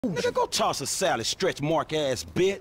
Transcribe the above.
Nigga, go toss a salad, stretch mark ass bitch.